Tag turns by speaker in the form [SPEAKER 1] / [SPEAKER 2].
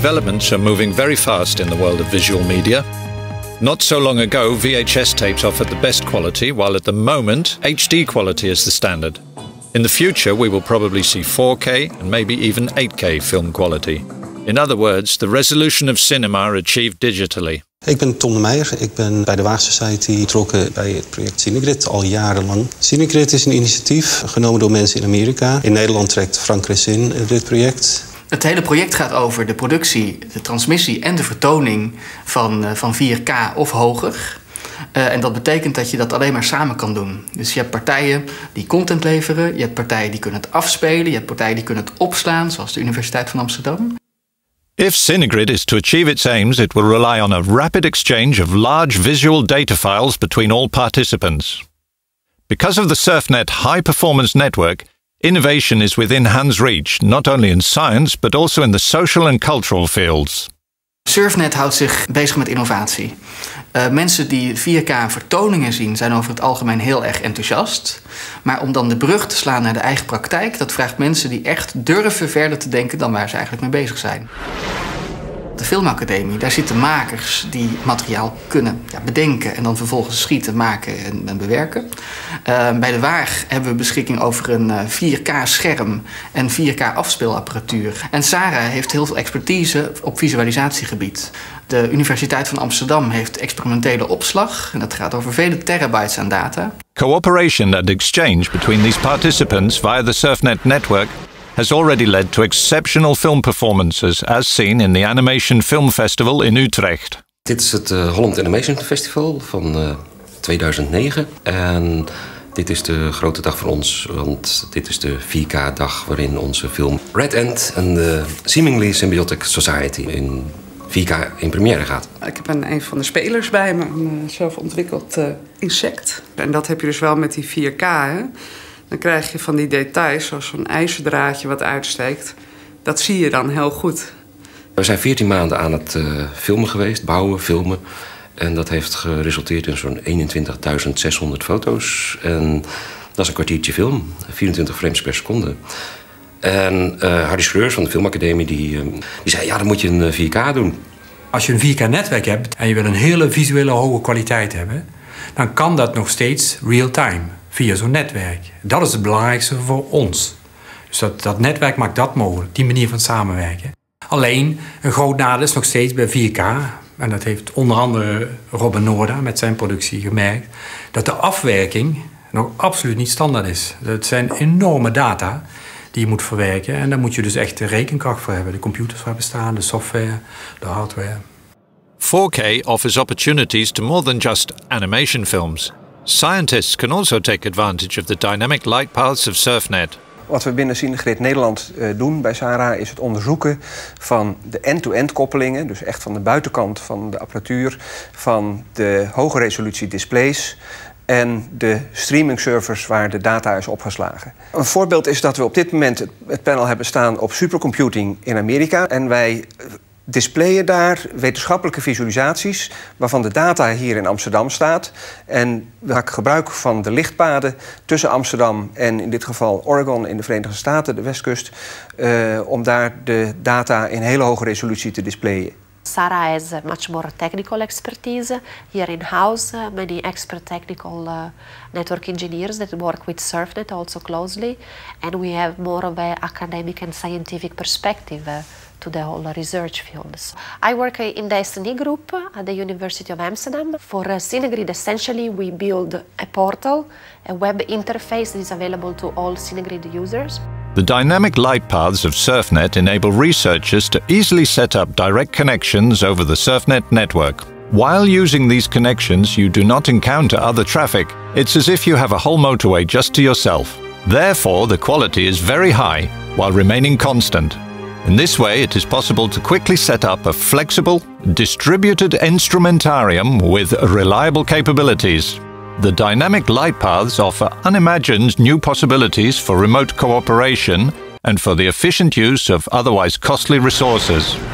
[SPEAKER 1] developments are moving very fast in the world of visual media. Not so long ago, VHS tapes offered the best quality, while at the moment, HD quality is the standard. In the future, we will probably see 4K and maybe even 8K film quality. In other words, the resolution of cinema achieved digitally.
[SPEAKER 2] Ik ben Tom de Meijer. Ik ben bij de Waag Society betrokken bij het project Cinegrid al jarenlang. Cinegrid is een initiatief genomen door mensen in Amerika. In Nederland trekt Frank Ressin dit project.
[SPEAKER 3] Het hele project gaat over de productie, de transmissie en de vertoning van 4K of hoger. En dat betekent dat je dat alleen maar samen kan doen. Dus je hebt partijen die content leveren, je hebt partijen die kunnen het afspelen, je hebt partijen die kunnen het opslaan, zoals de Universiteit van Amsterdam.
[SPEAKER 1] If Cinegrid is to achieve its aims, it will rely on a rapid exchange of large visual data files between all participants. Because of the SurfNet high-performance network, innovation is within hand's reach, not only in science, but also in the social and cultural fields.
[SPEAKER 3] SurfNet houdt zich bezig met innovatie. Mensen die 4K-vertoningen zien zijn over het algemeen heel erg enthousiast. Maar om dan de brug te slaan naar de eigen praktijk, dat vraagt mensen die echt durven verder te denken dan waar ze eigenlijk mee bezig zijn. De Filmacademie, daar zitten makers die materiaal kunnen bedenken en dan vervolgens schieten, maken en bewerken. Bij de Waag hebben we beschikking over een 4K-scherm en 4K-afspeelapparatuur. En Sarah heeft heel veel expertise op visualisatiegebied. De Universiteit van Amsterdam heeft experimentele opslag en dat gaat over vele terabytes aan data.
[SPEAKER 1] Cooperation and exchange between these participants via the SurfNet network has already led to exceptional film performances, as seen in the Animation Film Festival in Utrecht.
[SPEAKER 4] Dit is het Holland Animation Festival van 2009. En dit is de grote dag voor ons, want dit is de 4K-dag waarin onze film Red Ant en de Seemingly Symbiotic Society in 4K in première gaat.
[SPEAKER 5] Ik heb een van de spelers bij me, een zelf ontwikkeld insect. En dat heb je dus wel met die 4K, hè? Dan krijg je van die details, zoals zo'n ijzerdraadje wat uitsteekt. Dat zie je dan heel goed.
[SPEAKER 4] We zijn 14 maanden aan het filmen geweest, bouwen, filmen. En dat heeft geresulteerd in zo'n 21.600 foto's. En dat is een kwartiertje film, 24 frames per seconde. En Hardy Schreurs van de Filmacademie die zei, ja, dan moet je een 4K doen.
[SPEAKER 6] Als je een 4K-netwerk hebt en je wil een hele visuele hoge kwaliteit hebben, dan kan dat nog steeds real-time. Via zo'n netwerk. Dat is het belangrijkste voor ons. Dus dat netwerk maakt dat mogelijk, die manier van samenwerken. Alleen, een groot nadeel is nog steeds bij 4K... en dat heeft onder andere Robin Noorda met zijn productie gemerkt, dat de afwerking nog absoluut niet standaard is. Dat zijn enorme data die je moet verwerken en daar moet je dus echt de rekenkracht voor hebben. De computers voor hebben staan, de software, de hardware.
[SPEAKER 1] 4K offers opportunities to more than just animation films. Scientists can also take advantage of the dynamic light paths of SurfNet.
[SPEAKER 7] Wat we binnen Cinegrid Nederland doen bij Sarah is het onderzoeken van de end-to-end koppelingen. Dus echt van de buitenkant van de apparatuur, van de hoge resolutie displays en de streaming servers waar de data is opgeslagen. Een voorbeeld is dat we op dit moment het panel hebben staan op supercomputing in Amerika. En wij displayen daar wetenschappelijke visualisaties waarvan de data hier in Amsterdam staat. En we maken gebruik van de lichtpaden tussen Amsterdam en in dit geval Oregon in de Verenigde Staten, de westkust, om daar de data in hele hoge resolutie te displayen.
[SPEAKER 8] Sarah has much more technical expertise here in-house, many expert technical network engineers that work with SurfNet also closely, and we have more of an academic and scientific perspective to the whole research fields. I work in the S&E group at the University of Amsterdam. For Cinegrid, essentially, we build a portal, a web interface that is available to all Cinegrid users.
[SPEAKER 1] The dynamic light paths of SurfNet enable researchers to easily set up direct connections over the SurfNet network. While using these connections, you do not encounter other traffic. It's as if you have a whole motorway just to yourself. Therefore, the quality is very high, while remaining constant. In this way, it is possible to quickly set up a flexible, distributed instrumentarium with reliable capabilities. The dynamic light paths offer unimagined new possibilities for remote cooperation and for the efficient use of otherwise costly resources.